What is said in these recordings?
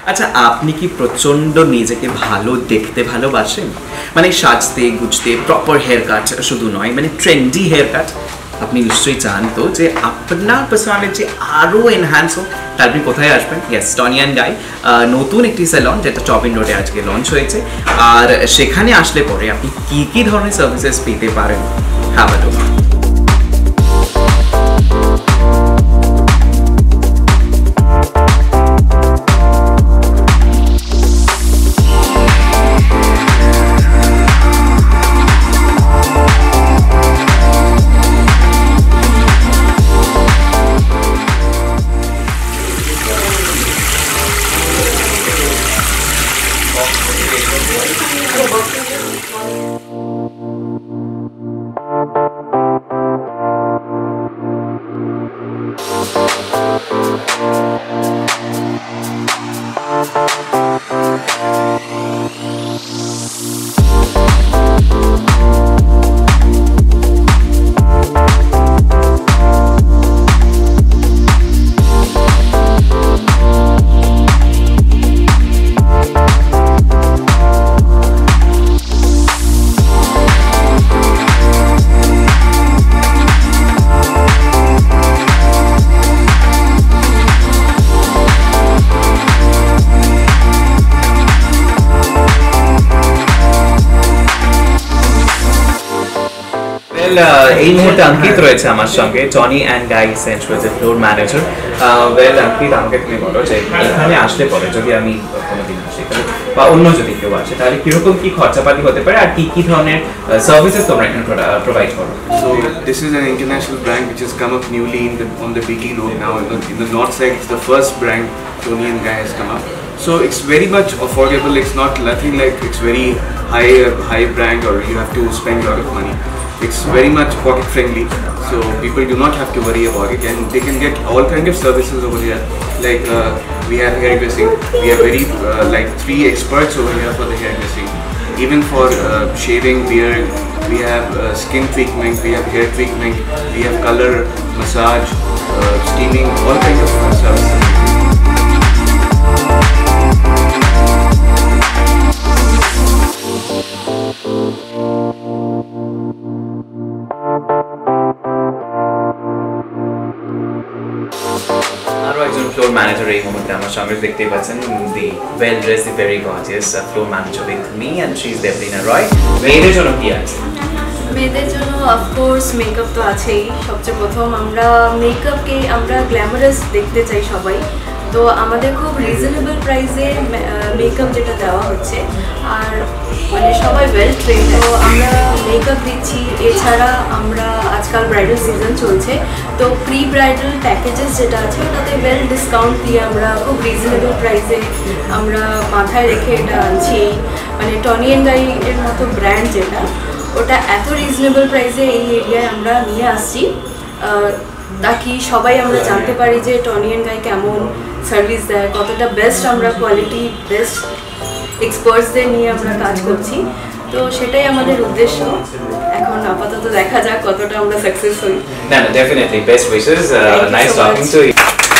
আচ্ছা, আপনি কি প্রচণ্ড নিজেকে ভালো দেখতে ভালোবাসেন? মানে সাজতে গুজতে, প্রপার হেয়ার কাট শুধু নয়, মানে ট্রেন্ডি হেয়ার কাট আপনি নিশ্চয়ই চান তো যে আপনার পার্সোনালিটি আরও এনহ্যান্স হোক। তার আপনি কোথায় আসবেন? ইয়েস, টনি অ্যান্ড গাই নতুন একটি স্যালন যেটা চপিন রোডে আজকে লঞ্চ হয়েছে। আর সেখানে আসলে পরে আপনি কী কী ধরনের সার্ভিসেস পেতে পারেন, হ্যাভ আ লুক। এই মুহূর্তে অঙ্কিত রয়েছে আমার সঙ্গে, টনি অ্যান্ড গাই সেন্টুয়ার্সের ফ্লোর ম্যানেজার। ওয়েল অঙ্কিত, আমাকে তুমি বলো যে এখানে আসলে পরে যদি আমি কোনোদিন আসি বা অন্য যদি কেউ আসে, তাহলে কিরকম কি খরচাপাতি হতে পারে আর কি কি ধরনের সার্ভিসেস তোমরা এখানে প্রোভাইড করো? So this is an international brand which has come up newly on the BT Road now. In the north side, it's the first brand Toni and Guy has come up. So it's very much affordable. It's not nothing like it's very high brand or you have to spend a lot of money. It's very much pocket friendly, so people do not have to worry about it, and they can get all kinds of services over here. Like we have hairdressing. We have very like 3 experts over here for the hairdressing. Even for shaving, beard, we have skin treatment, we have hair treatment, we have color, massage, steaming, all kinds of services. আরও একজন floor manager এই মুহূর্তে আমার সঙ্গে দেখতেই পাচ্ছেন, the well dress, the very gorgeous floor manager with me and she is Debolina Roy. মেয়েদের জন্য কি আছে? মেয়েদের জন্য অফকোর্স মেকআপ তো আছেই। সবচেয়ে প্রথম আমরা মেকআপকে আমরা গ্ল্যামারাস দেখতে চাই সবাই, তো আমাদের খুব রিজনেবল প্রাইসে মেকআপ যেটা দেওয়া হচ্ছে, আর মানে সবাই ওয়েল ট্রেন, তো আমরা মেকআপ দিচ্ছি। এছাড়া আমরা আজকাল ব্রাইডাল সিজন চলছে, তো প্রি ব্রাইডাল প্যাকেজেস যেটা আছে ওটাতে ওয়েল ডিসকাউন্ট দিয়ে আমরা খুব রিজনেবল প্রাইসে আমরা মাথায় রেখে এটা আনছি। মানে টনি অ্যান্ড গাই এর মতো ব্র্যান্ড যেটা, ওটা এত রিজনেবল প্রাইসে এই এরিয়ায় আমরা নিয়ে আসছি তাকি সবাই আমরা জানতে পারি যে টনি অ্যান্ড গাই কেমন সার্ভিস দেয়, কতটা বেস্ট আমরা কোয়ালিটি, বেস্ট এক্সপার্টসদের নিয়ে আমরা কাজ করছি। তো সেটাই আমাদের উদ্দেশ্য। এখন আপাতত দেখা যাক কতটা আমরা সাকসেস হই। না, definitely best wishes, nice talking to you.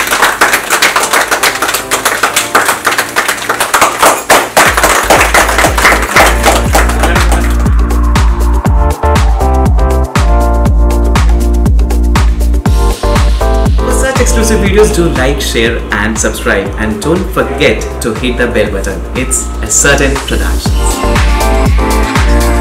Exclusive videos, do like, share and subscribe, and don't forget to hit the bell button. It's a certain production.